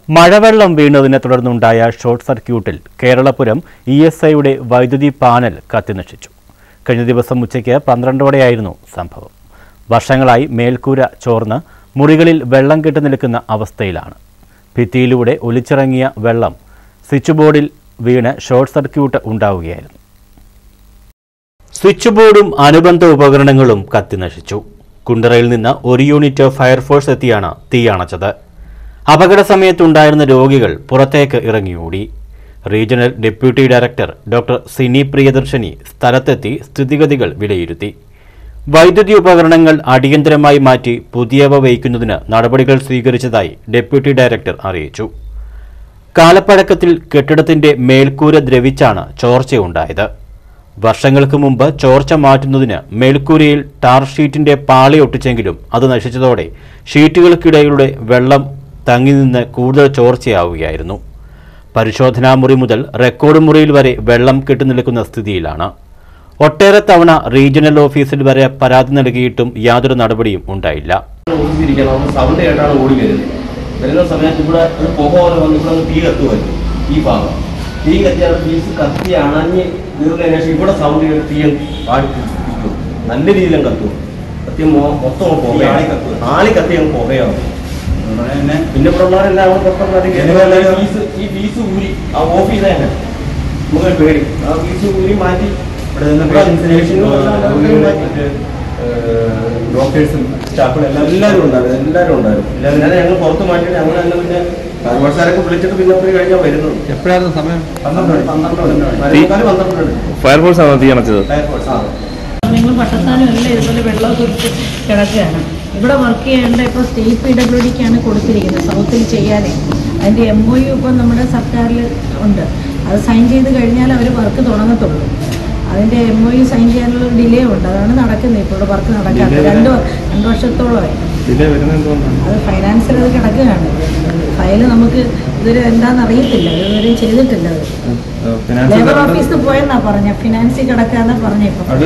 മഴവെള്ളം വീണതിനെ തുടർന്നുണ്ടായ ഷോർട്ട് സർക്യൂട്ടിൽ കേരളപുരം ESIയുടെ വൈദ്യുതി പാനൽ കത്തിനശിച്ചു. കഴിഞ്ഞ ദിവസം ഉച്ചയ്ക്ക് 12ഓടെയായിരുന്നു സംഭവം. വർഷങ്ങളായി മേൽക്കൂര ചോർന്ന് മുറികളിൽ വെള്ളം കെട്ടിനിൽക്കുന്ന അവസ്ഥയിലാണ്. ഭിത്തിയിലൂടെ ഒലിച്ചിറങ്ങിയ വെള്ളം സ്വിച്ച് ബോർഡിൽ വീണ് ഷോർട്ട് സർക്യൂട്ട് ഉണ്ടാവുകയായിരുന്നു. സ്വിച്ച് ബോർഡും അനുബന്ധ ഉപകരണങ്ങളും കത്തിനശിച്ചു. കുണ്ടറയിൽ നിന്ന് ഒരു യൂണിറ്റ് ഫയർഫോഴ്സ് എത്തിയാണ് തീയണച്ചത്. അപകട സമയത്തുണ്ടായിരുന്ന രോഗികൾ പുറത്തേക്ക് ഇറങ്ങിയോടി. Regional deputy director doctor Sini Priyadarshini സ്ഥലത്തെത്തി സ്ഥിതിഗതികൾ വിലയിരുത്തി. വൈദ്യുതി ഉപകരണങ്ങൾ അടിയന്തരമായി മാറ്റി പുതിയവ വയ്ക്കുന്നതിന് നടപടികൾ സ്വീകരിച്ചതായി ഡെപ്യൂട്ടി ഡയറക്ടർ അറിയിച്ചു. കാലപ്പഴക്കത്തിൽ കെട്ടിടത്തിന്റെ മേൽക്കൂര ദ്രവിച്ചാണ് ചോർച്ചയുണ്ടായത്. വർഷങ്ങൾക്ക് മുമ്പ് ചോർച്ച മാറ്റുന്നതിന് മേൽക്കൂരയിൽ ടാർ ഷീറ്റിന്റെ പാളി ഒട്ടിച്ചെങ്കിലും അത് നശിച്ചതോടെ ഷീറ്റുകൾക്കിടയിലൂടെ വെള്ളം തങ്ങി നിന്ന് കൂടുതൽ ചോർച്ചയാവുകയായിരുന്നു. പരിശോധനാ മുറി മുതൽ റെക്കോർഡ് മുറിയിൽ വരെ വെള്ളം കെട്ടിനിൽക്കുന്ന സ്ഥിതിയിലാണ്. ഒട്ടേറെ തവണ റീജിയണൽ ഓഫീസിൽ വരെ പരാതി നൽകിയിട്ടും യാതൊരു നടപടിയും ഉണ്ടായില്ല. സൗണ്ട് കേട്ടാണ് ഓടി വരുന്ന സമയത്ത് ഇവിടെ ഒരു പുക പോലെ വന്നിട്ട് തീ കത്തുമായിരുന്നു. ഈ ഭാഗം തീ കത്തിയാണ് ഫീസ് കത്തി അണഞ്ഞ് തീർന്നതിന് ശേഷം ഇവിടെ സൗണ്ട് കേട്ട് തീ പാടിക്കും. നല്ല രീതിയിലും കത്തും. കത്തി മൊത്തം പുകയാണ്. ആളി കത്തി അങ്ങ് പുകയാവും. പിന്നെ ഇവിടെ ഉള്ളവരെല്ലാം ഈ ഫീസ് ഊരി ആ ഓഫീസ് തന്നെ നമുക്ക് പേടി ആ ഫീസ് ഊരി മാറ്റി ഡോക്ടേഴ്സും സ്റ്റാഫുകളും എല്ലാവരും ഉണ്ടായിരുന്നു. ഞങ്ങൾ പുറത്ത് മാറ്റിയിട്ട് ഞങ്ങൾ തന്നെ പിന്നെ ഫയർഫോഴ്സുകാരൊക്കെ വിളിച്ചിട്ട് പിന്നെ ഒരു കഴിഞ്ഞാൽ വരുന്നു. എപ്പോഴായിരുന്നു സമയം? 12 ഫയർഫോഴ്സ് ആണ് തീ അണച്ചത്. നിങ്ങൾ പട്ടത്താനും എല്ലാം ഇതുപോലെ വെള്ളം കുറിച്ച് കിടക്കുകയാണ്. ഇവിടെ വർക്ക് ചെയ്യേണ്ട ഇപ്പോൾ സ്റ്റേറ്റ് PWDക്കാണ് കൊടുത്തിരിക്കുന്നത് സൗത്തിൽ ചെയ്യാനേ. അതിൻ്റെ MOU ഇപ്പം നമ്മുടെ സർക്കാരിൽ ഉണ്ട്. അത് സൈൻ ചെയ്ത് കഴിഞ്ഞാൽ അവർ വർക്ക് തുടങ്ങത്തുള്ളൂ. അതിൻ്റെ MOU സൈൻ ചെയ്യാനുള്ള ഡിലേ ഉണ്ട്. അതാണ് നടക്കുന്നത്. ഇപ്പോൾ വർക്ക് നടക്കാറ് 2 വർഷത്തോളമായി. അത് ഫൈനാൻസിൽ അത് കിടക്കുകയാണ്. ഫയൽ നമുക്ക് ഇതുവരെ എന്താണെന്ന് അറിയത്തില്ല. ഇതുവരെയും ചെയ്തിട്ടില്ല. അത് ലേബർ ഓഫീസിൽ പോയെന്നാ പറഞ്ഞ ഫിനാൻസിൽ കിടക്കാന്നാ പറഞ്ഞ.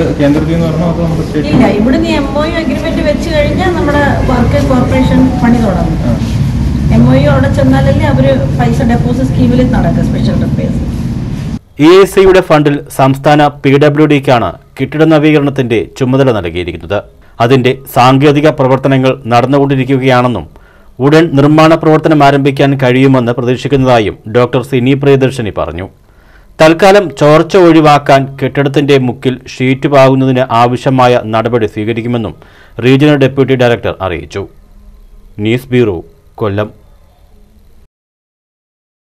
ഇല്ല, ഇവിടുന്ന് MOU അഗ്രിമെന്റ് വെച്ച് കഴിഞ്ഞാൽ നമ്മുടെ വർക്ക് കോർപ്പറേഷൻ പണി തുടങ്ങും. MOU അവിടെ ചെന്നാലല്ലേ അവര് പൈസ ഡെപ്പോസിറ്റ് സ്കീമിൽ നടക്കുക. സ്പെഷ്യൽ റിപ്പയർസ് ESIയുടെ ഫണ്ടിൽ സംസ്ഥാന PWDക്കാണ് കെട്ടിട നവീകരണത്തിന്റെ ചുമതല നൽകിയിരിക്കുന്നത്. അതിന്റെ സാങ്കേതിക പ്രവർത്തനങ്ങൾ നടന്നുകൊണ്ടിരിക്കുകയാണെന്നും ഉടൻ നിർമ്മാണ പ്രവർത്തനം ആരംഭിക്കാൻ കഴിയുമെന്ന് പ്രതീക്ഷിക്കുന്നതായും ഡോക്ടർ സിനി പ്രിയദർശിനി പറഞ്ഞു. തൽക്കാലം ചോർച്ച ഒഴിവാക്കാൻ കെട്ടിടത്തിന്റെ മുക്കിൽ ഷീറ്റ് പാകുന്നതിന് ആവശ്യമായ നടപടി സ്വീകരിക്കുമെന്നും റീജിയണൽ ഡെപ്യൂട്ടി ഡയറക്ടർ അറിയിച്ചു. ന്യൂസ് ബ്യൂറോ, കൊല്ലം.